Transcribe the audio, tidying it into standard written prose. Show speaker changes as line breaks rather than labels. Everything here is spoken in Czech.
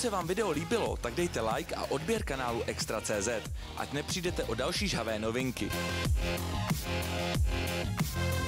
se vám video líbilo, tak dejte like a odběr kanálu Extra.cz, ať nepřijdete o další žhavé novinky.